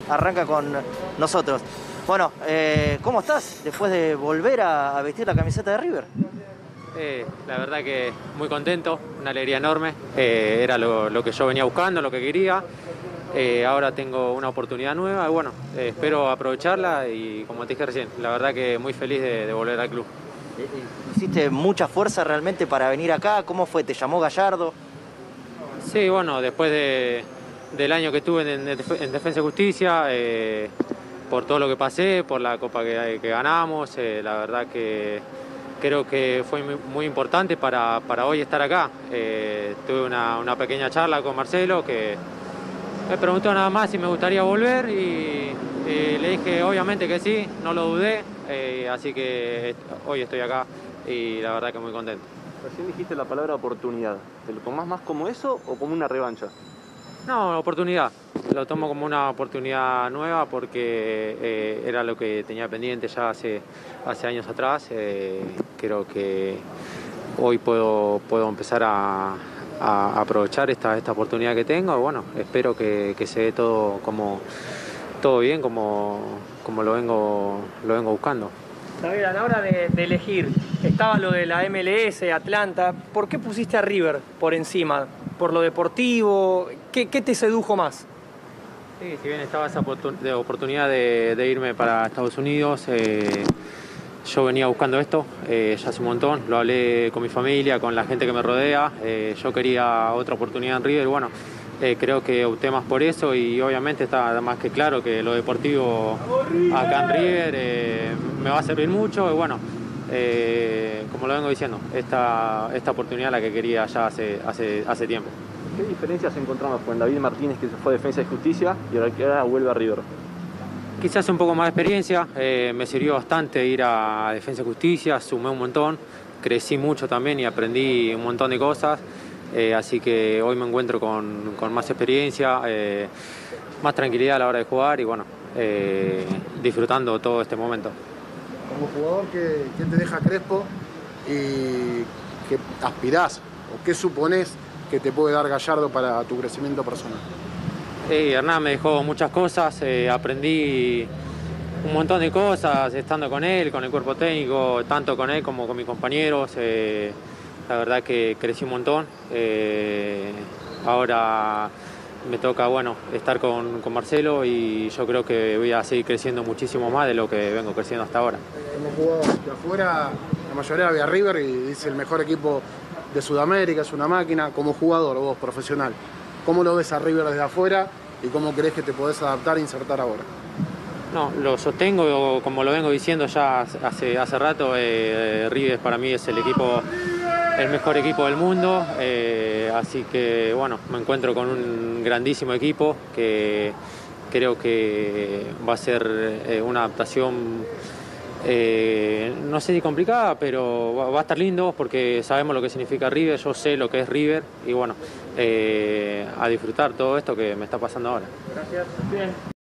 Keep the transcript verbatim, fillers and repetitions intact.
arranca con nosotros. Bueno, eh, ¿cómo estás después de volver a, a vestir la camiseta de River? Eh, la verdad que muy contento, una alegría enorme. Eh, era lo, lo que yo venía buscando, lo que quería. Eh, ahora tengo una oportunidad nueva y bueno, eh, espero aprovecharla y como te dije recién, la verdad que muy feliz de, de volver al club. ¿Hiciste mucha fuerza realmente para venir acá? ¿Cómo fue? ¿Te llamó Gallardo? Sí, bueno, después de, del año que estuve en, en, en Defensa y Justicia, eh, por todo lo que pasé, por la Copa que, que ganamos, eh, la verdad que creo que fue muy, muy importante para, para hoy estar acá. Eh, tuve una, una pequeña charla con Marcelo que me preguntó nada más si me gustaría volver y, y le dije obviamente que sí, no lo dudé, eh, así que hoy estoy acá y la verdad que muy contento. Recién dijiste la palabra oportunidad. ¿Te lo tomás más como eso o como una revancha? No, oportunidad. Lo tomo como una oportunidad nueva porque eh, era lo que tenía pendiente ya hace, hace años atrás. Eh, creo que hoy puedo, puedo empezar a, a aprovechar esta, esta oportunidad que tengo. Bueno, espero que, que se dé todo, como, todo bien como, como lo, vengo, lo vengo buscando. Javier, a la hora de, de elegir, estaba lo de la M L S, Atlanta. ¿Por qué pusiste a River por encima? ¿Por lo deportivo? ¿Qué, qué te sedujo más? Sí, si bien estaba esa oportunidad de, de irme para Estados Unidos, eh, yo venía buscando esto eh, ya hace un montón. Lo hablé con mi familia, con la gente que me rodea. Eh, yo quería otra oportunidad en River y bueno, eh, creo que opté más por eso y obviamente está más que claro que lo deportivo acá en River eh, me va a servir mucho y bueno, eh, como lo vengo diciendo, esta, esta oportunidad la que quería ya hace, hace, hace tiempo. ¿Qué diferencias encontramos con David Martínez, que se fue a Defensa y Justicia y ahora que ahora vuelve a River? Quizás un poco más de experiencia, eh, me sirvió bastante ir a Defensa y Justicia, sumé un montón, crecí mucho también y aprendí un montón de cosas, eh, así que hoy me encuentro con, con más experiencia, eh, más tranquilidad a la hora de jugar y bueno, eh, disfrutando todo este momento. Como jugador, ¿qué, qué te deja Crespo y qué aspirás o qué suponés que te puede dar Gallardo para tu crecimiento personal? Sí, Hernán me dejó muchas cosas, eh, aprendí un montón de cosas estando con él, con el cuerpo técnico, tanto con él como con mis compañeros. Eh, la verdad que crecí un montón. Eh, ahora me toca bueno, estar con, con Marcelo y yo creo que voy a seguir creciendo muchísimo más de lo que vengo creciendo hasta ahora. Como jugador de afuera, la mayoría ve a River y dice el mejor equipo de Sudamérica, es una máquina. Como jugador, vos, profesional, ¿cómo lo ves a River desde afuera y cómo crees que te podés adaptar e insertar ahora? No, lo sostengo, como lo vengo diciendo ya hace, hace rato, eh, River para mí es el equipo, el mejor equipo del mundo, eh, así que bueno, me encuentro con un grandísimo equipo que creo que va a ser eh, una adaptación, eh, no sé si complicada, pero va, va a estar lindo porque sabemos lo que significa River, yo sé lo que es River y bueno, eh, a disfrutar todo esto que me está pasando ahora. Gracias. Bien.